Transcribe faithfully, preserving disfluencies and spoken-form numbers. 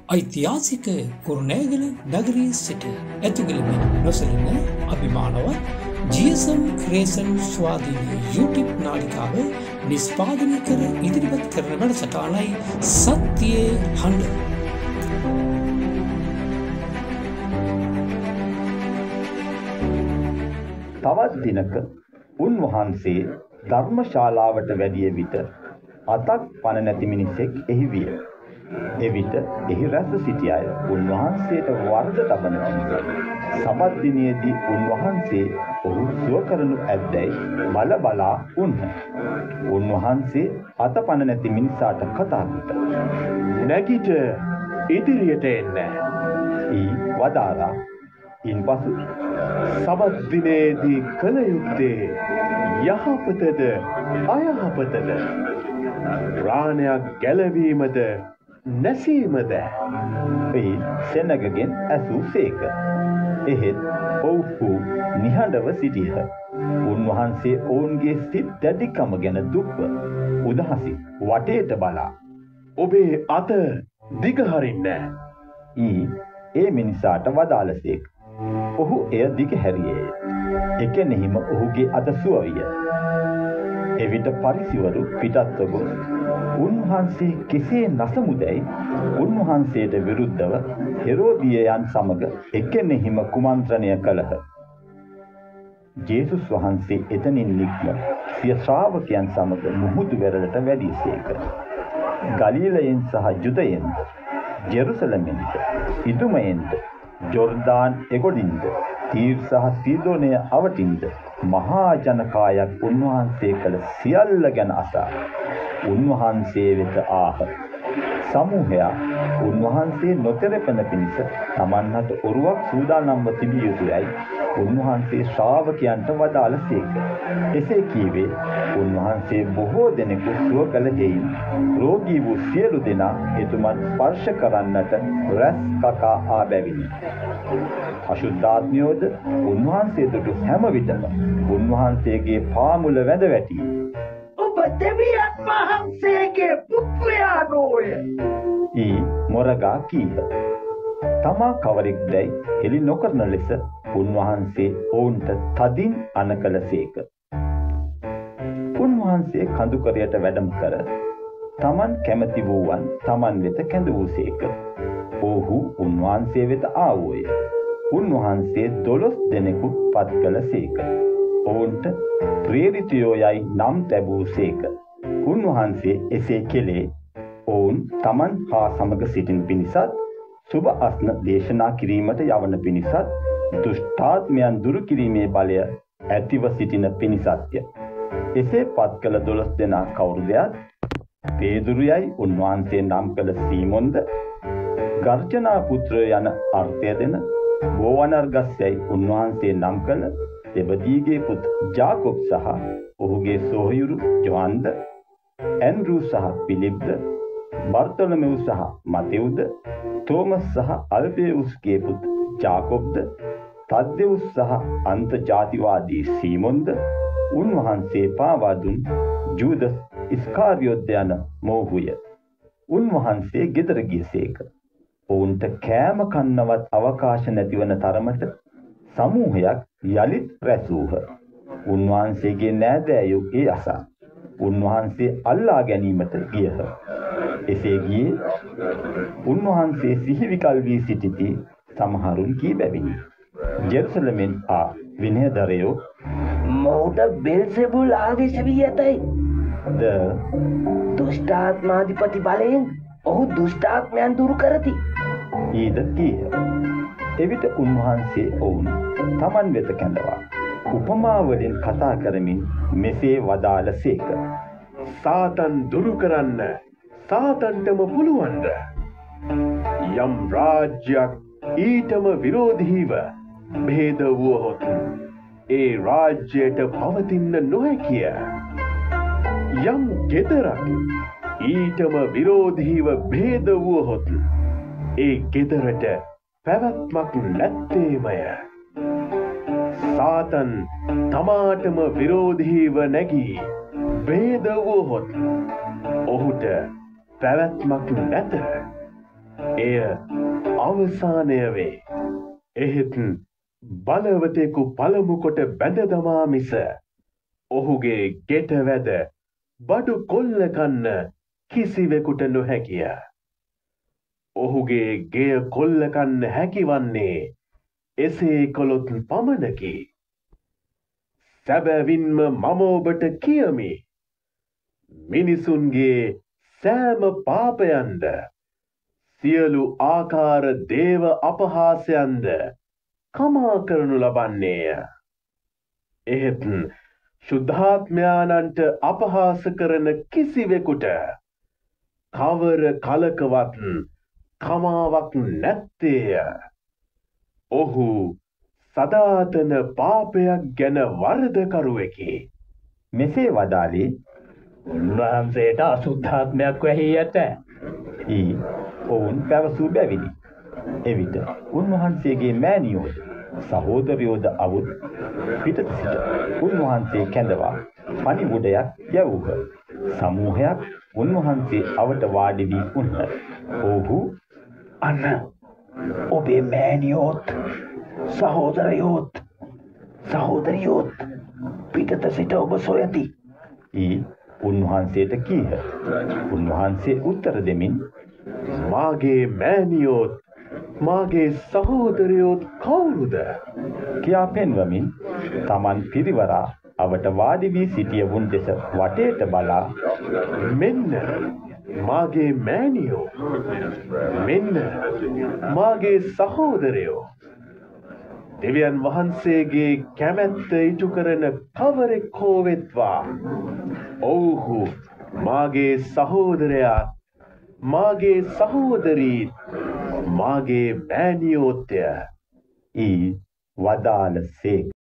ಐತಿಹಾಸಿಕ ಕುರುನೇಗಲ නගරයේ සිට ඇතුගලමින් නොසලන අභිමානවත් ජී.එස්.එම් ක්‍රියේෂන් ස්වාධීන YouTube නාලිකාව නිෂ්පාදනය කර ඉදිරිපත් කරන වැඩසටහනයි සත්‍යයේ හඬ. තවත් දිනක උන්වහන්සේ ධර්මශාලාවට වැඩිය විට අතක් පණ නැති මිනිසෙක් එහි විය. එවිට එහි රැස් සිටි අය උන්වහන්සේට වරද තබන සමත් දිනයේදී උන්වහන්සේ ඔහු සුව කරනු ඇද්දැයි බල බලා උන්හ. උන්වහන්සේ අත පණ නැති මිනිසාට කතා කොට නැගිට ඉදිරියට එන්න ඊ වදාරා. ඉන්පසු සමත් දිනේදී කළ යුත්තේ යහපතද අයහපතද රාණයක් ගැලවීමද නැසීමද ඒ සෙනගගෙන් ඇසූ සේක. එහෙත් ඔව්හු නිහඬව සිටියහ. උන්වහන්සේ ඔවුන්ගේ සිත් දැඩිකම ගැන දුක්ව උදහසි වටේට බලා ඔබේ අත දිගහරින්න ඊ ඒ මිනිසාට වදාළසේක. ඔහු එය දිග හැරියේය. එකෙනෙහිම ඔහුගේ අත සුව විය. එවිට පරිසිවරු පිටත්ව ගොස් උන්වහන්සේ කෙසේ නසමුදැයි උන්වහන්සේට විරුද්ධව හෙරෝදියයන් සමග එකෙනෙහිම කුමන්ත්‍රණය කළහ. ජේසුස් වහන්සේ එතනින් නික්ම සිය ශ්‍රාවකයන් සමග මුහුදු වෙරළට වැඩිසේක. ගලීලයෙන් සහ යුදයෙන්ද ජෙරුසලමෙන්ද ඉදුමයෙන්ද ජොර්දාන් එගොඩින්ද තීර් සහ සීදෝනය අවටින්ද මහා ජනකායක් උන්වහන්සේ කළ සියල්ල ගැන අසා උන්වහන්සේ වෙත ආහ. සමූහයා උන්වහන්සේ නොතෙරපෙන පිණිස තමන්හට ඔරුවක් සූදානම්ව තිබිය යුතුයයි උන්වහන්සේ ශ්‍රාවකයන්ට වදාළසේක. එසේ කීවේ උන්වහන්සේ බොහෝ දෙනෙකු සුව කළ හේයින් රෝගී වූ සියලු දෙනා එතුමන් ස්පර්ශ කරන්නට රැස් කකා ආ බැවිනි. අශුද්ධාත්මයෝද උන්වහන්සේ දුටු හැම විටම උන්වහන්සේගේ පාමුල වැඳ වැටි ඔබ දෙවියන් වහන්සේගේ පුත්‍රයා නොය ඊ මොරගා කීහ. තමා කවරෙක් දැයි හෙළි නොකරන ලෙස උන්වහන්සේ ඔවුන්ට තදින් අණ කළසේක. උන්වහන්සේ කඳුකරයට වැඩම කර තමන් කැමති වූවන් තමන් වෙත කැඳ වූසේක. ඔහු උන්වහන්සේ වෙත ආවෝය. උන්වහන්සේ දොළොස් දෙනෙකු පත් කළසේක. ඔවුන්ට ප්‍රේරිතයෝ යයි නම් තැබූසේක. උන්වහන්සේ එසේ කෙලේ ඔවුන් තමන් හා සමග සිටින පිණිසත් සුබ අස්න දේශනා කිරීමට යවන පිණිසත් දුෂ්ටාත්මයන් දුරු කිරීමේ බලය ඇතිව සිටින පිණිසත්ය. එසේ පත් කළ දොළොස් දෙනා කවුරුදයත් පේදුරු යයි උන්වහන්සේ නම් කළ සීමොන්ද ගර්ජනා පුත්‍රය යන අර්ථය දෙන බෝවනර්ගස් යයි උන්වහන්සේ නම් කළ දෙබදීගේ පුත් ජාකොබ් සහ ඔහුගේ සොහොයුරු ජොහන්ද ඇන්ඩ්‍රූ සහ පිලිප්ද බර්තොලොමෙව් සහ මතෙව්ද තෝමස් සහ අල්ෆේවුස්ගේ පුත් ජාකොබ්ද තද්දෙවුස් සහ අන්තජාතිවාදී සීමොන්ද උන්වහන්සේ පාවා දුන් ජූදස් ඉස්කාරියොත් යන මොහුය. උන්වහන්සේ ගෙදර ගියසේක. ඔවුන්ට කෑම කන්නවත් අවකාශ නැතිවන තරමට සමූහයක් යළිත් රැස්වූහ. උන්වහන්සේගේ නෑදෑයෝ ඒ අසා උන්වහන්සේ අල්ලා ගැනීමට ගියහ. එසේ ගියේ උන්වහන්සේ සිහිවිකල් වී සිටිති සමහරුන් කී බැවිනි. ජෙරුසලමෙන් ආ විනයදරයෝ මොහුට බෙල්සෙබුල් ආදේශ වී ඇතැයි ද දුෂ්ටාත්මාධිපති බලයෙන් ඔහු දුෂ්ටාත්මයන් දුරු කරති ඊද කීහ. එවිට උන්වහන්සේ ඔවුන් තමන් වෙත කැඳවා උපමාවලින් කතා කරමින් මෙසේ වදාළසේක. සාතන් දුරු කරන්න සාතන්ටම පුළුවන්ද? යම් රාජ්‍යයක් ඊටම විරෝධීව භේද වුවහොත් ඒ රාජ්‍යයට පවතින්න නොහැකිය. යම් ගෙදරක් ඊටම විරෝධීව භේද වුවහොත් ඒ ගෙදරට පැවැත්මක් නැත්තේමය. සාතන් තමාටම විරෝධීව නැගී භේද වුවහොත් ඔහුට පැවැත්මක් නැත. එය අවසානය වේ. එහෙත් බලවතෙකු පළමු කොට බැඳ දමා මිස ඔහුගේ ගෙට වැද බඩු කොල්ල කන්න කිසිවෙකුට නොහැකිය. ඔහුගේ ගෙය කොල්ල කන්න හැකිවන්නේ එසේ කළොත් පමණකි. සැබවින්ම මම ඔබට කියමි, මිනිසුන්ගේ සෑම පාපයන්ද සියලු ආකාර දේව අපහාසයන්ද කමා කරනු ලබන්නේය. එහෙත් ශුද්ධාත්මයානන්ට අපහාස කරන කිසිවෙකුට කවර කලකවත් කමාවක් නැත්තේය. ඔහු සදාතන පාපයක් ගැන වරදකරුවෙකි. මෙසේ වදාළේ උන්වහන්සේට අසුද්ධාත්මයක් වැහී ඇත. ඊ ඔවුන් පැවසූ බැවිනි. එවිට උන්වහන්සේගේ මෑණියෝද සහෝදරයෝද අවුත් පිටත සිට උන්වහන්සේ කැඳවා පණිවුඩයක් යැවූහ. සමූහයක් උන්වහන්සේ අවට වාඩි වී උන්හ. ඔහු අන්න ඔබේ මෑණියෝත් සහෝදරයෝත් සහෝදරියෝත් පිටත සිට ඔබ සොයති. ඊ උන්වහන්සේට කීහ. උන්වහන්සේ උත්තර දෙමින් මාගේ මෑණියෝත් මාගේ සහෝදරයෝත් කවුරුද කියා පෙන්වමින් තමන් පිරිවරා අවට වාඩි වී සිටියවුන් දෙස වටේට බලා මෙන්න මාගේ මෑණියෝ, මෙන්න මාගේ සහෝදරයෝ. දෙවියන් වහන්සේගේ කැමැත්ත ඉටු කරන කවරෙක් හෝ වෙත්වා ඔව්හු මාගේ සහෝදරයා, මාගේ සහෝදරීත් මාගේ මෑණියෝත්ය. ඊ වදාළ සේක.